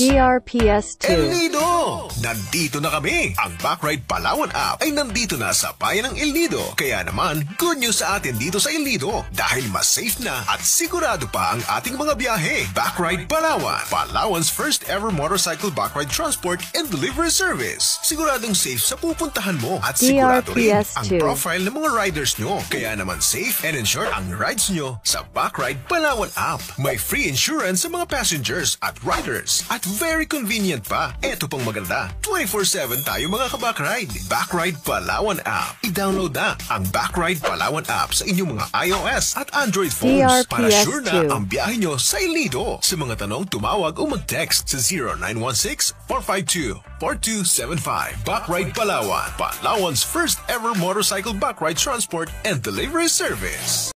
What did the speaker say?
DRPS 2. El Nido! Nandito na kami! Ang Backride Palawan app ay nandito na sa bayan ng El Nido. Kaya naman, good news sa atin dito sa El Nido dahil mas safe na at sigurado pa ang ating mga biyahe. Backride Palawan, Palawan's first ever motorcycle backride transport and delivery service. Siguradong safe sa pupuntahan mo at sigurado rin ang profile ng mga riders nyo. Kaya naman safe and ensure ang rides nyo sa Backride Palawan app. May free insurance sa mga passengers at riders. At very convenient pa. Eto pang maganda. 24/7 tayo mga kabakride. Backride Palawan app. I-download na ang Backride Palawan app sa inyong mga iOS at Android phones para sure na ang biyahe nyo sa El Nido. Sa mga tanong, tumawag o mag-text sa 0916-452-4275. Backride Palawan, Palawan's first ever motorcycle backride transport and delivery service.